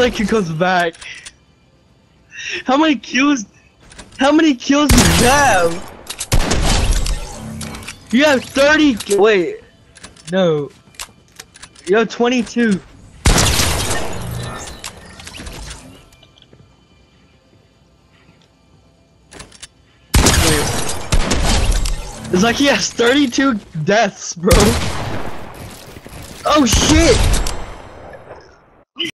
like he goes back. How many kills? How many kills do you have? You have 30. Wait, no. You have 22. It's like he has 32 deaths, bro. Oh shit!